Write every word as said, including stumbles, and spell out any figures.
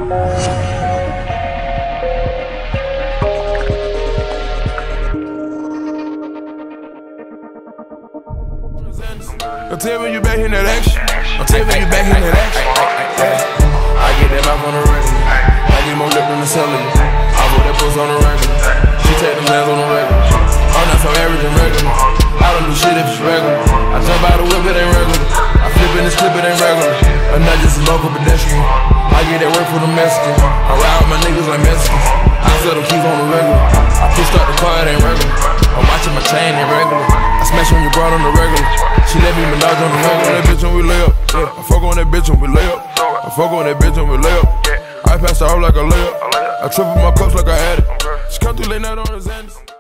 Don't tell me you back in that action. Don't tell me you back in that action. I get that mouth on the regular. I get more lip than the cellular. I put that puss on the regular. She take them hands on the regular. I'm not so average and regular. I don't do shit if it's regular. I jump out the whip, it ain't regular. I flip in this clip, it ain't regular. I'm not just a local pedestrian. I get that work for the Mexicans. I ride with my niggas like Mexicans. I sell them keys on the regular. I pushed up the car, it ain't regular. I'm watching my chain, ain't regular. I smash on your broad on the regular. She let me menage on the regular. That bitch when we lay up. Yeah. I fuck on that bitch when we lay up. I fuck on that bitch when we lay up. I pass her off like a layup. I triple my cups like I had it. She come through late night on the Xannies.